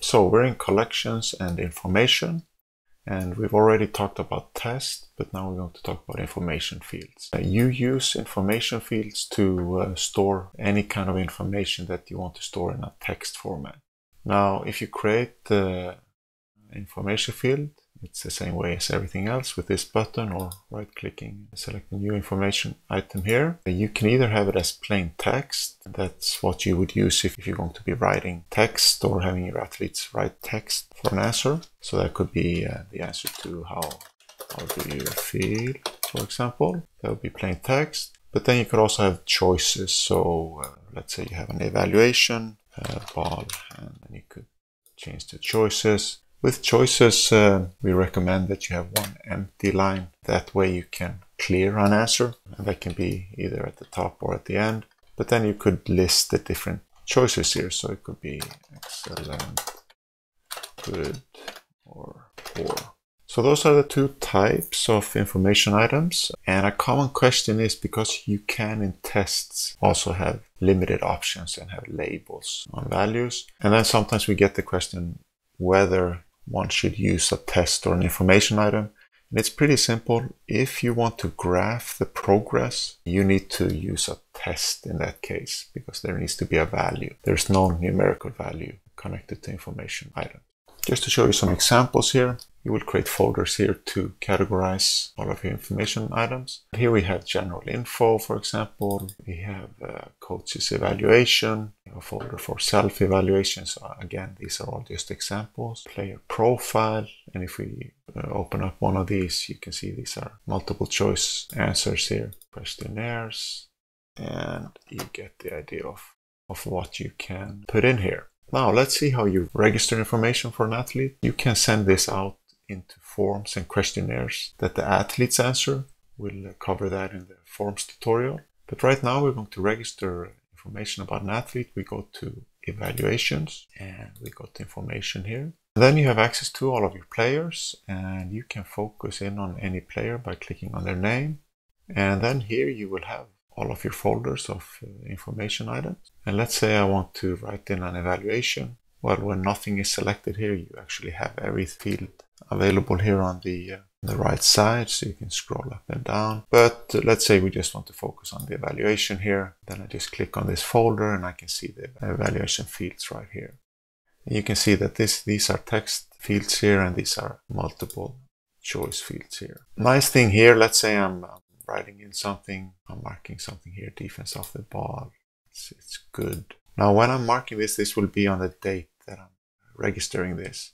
So we're in collections and information, and we've already talked about test, but now we're going to talk about information fields. You use information fields to store any kind of information that you want to store in a text format. Now, if you create the information field, it's the same way as everything else with this button or right-clicking, select a new information item here. You can either have it as plain text. That's what you would use if you're going to be writing text or having your athletes write text for an answer. So that could be the answer to how do you feel, for example. That would be plain text. But then you could also have choices. So let's say you have an evaluation, ball, and then you could change the choices. With choices, we recommend that you have one empty line. That way you can clear an answer, and that can be either at the top or at the end. But then you could list the different choices here. So it could be excellent, good, or poor. So those are the two types of information items. And a common question is, because you can in tests also have limited options and have labels on values. And then sometimes we get the question whether one should use a test or an information item. And it's pretty simple. If you want to graph the progress, you need to use a test in that case, because there needs to be a value. There's no numerical value connected to information item. Just to show you some examples here, you will create folders here to categorize all of your information items. Here we have general info, for example. We have coach's evaluation, a folder for self-evaluation. So again, these are all just examples. Player profile, and if we open up one of these, you can see these are multiple choice answers here. Questionnaires, and you get the idea of what you can put in here. Now let's see how you register information for an athlete. You can send this out into forms and questionnaires that the athletes answer. We'll cover that in the forms tutorial. But right now we're going to register information about an athlete. We go to evaluations and we go to information here. And then you have access to all of your players, and you can focus in on any player by clicking on their name. And then here you will have all of your folders of information items. And let's say I want to write in an evaluation. Well, when nothing is selected here, you actually have every field available here on the right side, so you can scroll up and down. But let's say we just want to focus on the evaluation here. Then I just click on this folder and I can see the evaluation fields right here. And you can see that these are text fields here, and these are multiple choice fields here. Nice thing here, let's say I'm writing in something, I'm marking something here, defense of the ball, it's good. Now when I'm marking this will be on the date that I'm registering this.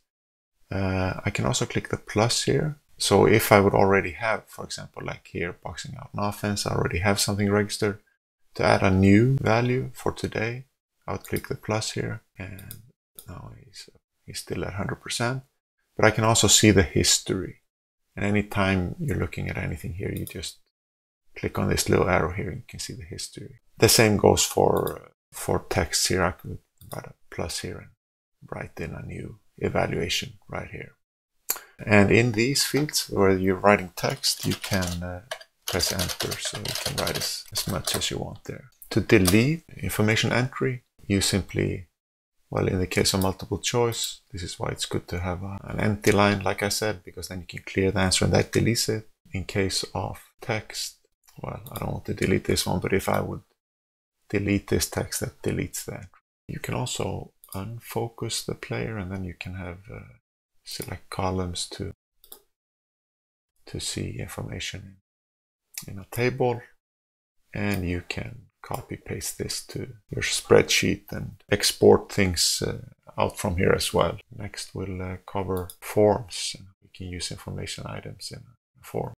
I can also click the plus here. So if I would already have, for example, like here, boxing out an offense, I already have something registered. To add a new value for today, I would click the plus here, and now he's still at 100%. But I can also see the history. And anytime you're looking at anything here, you just click on this little arrow here and you can see the history. The same goes for text here. I could write a plus here and write in a new evaluation right here. And in these fields where you're writing text, you can press enter, so you can write as much as you want there. To delete information entry, you simply, well, in the case of multiple choice, this is why it's good to have an empty line, like I said, because then you can clear the answer and that deletes it. In case of text, well, I don't want to delete this one, but if I would delete this text, that deletes that. You can also unfocus the player, and then you can have select columns to see information in a table, and you can copy paste this to your spreadsheet and export things out from here as well. Next we'll cover forms, and we can use information items in a form.